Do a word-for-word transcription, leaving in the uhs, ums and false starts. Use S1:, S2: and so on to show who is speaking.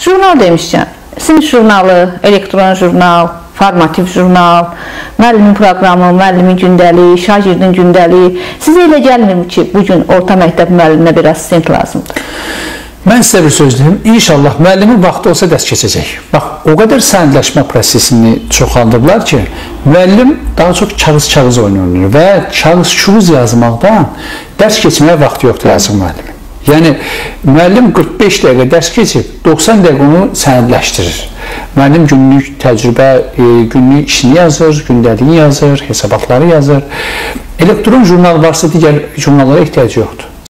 S1: Jurnal demişkən, sinif jurnalı, elektron jurnal, formativ jurnal, müəllimin proqramı, müəllimin gündəliyi, şagirdin gündəliyi. Sizə elə gəlmir ki, bugün orta məktəb müəlliminə bir asistent lazımdır?
S2: Mən sizə bir söz deyim, inşallah müəllimin vaxtı olsa dərs keçəcək. Bax, o qədər sənədləşmə prosesini çoxaldıblar ki, müəllim daha çox kağız-kağız oynanır və kağız-kağız yazmaqdan dərs keçməyə vaxtı yoxdur yazıq müəllimin. Yəni, müəllim qırx beş dəqiqə dərs keçib, doxsan dəqiqə onu sənədləşdirir. Müəllim günlük təcrübə, günlük işini yazır, gündəliyini yazır, hesabatları yazır. Elektron jurnal varsa digər jurnallara ehtiyac yoxdur.